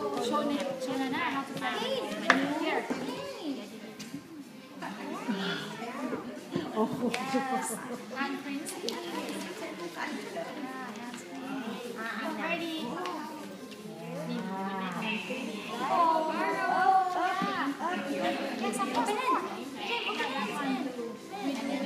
show Nana how to fly. Here. Yes. And Prince. Ready. Yes, open it. Okay, open it.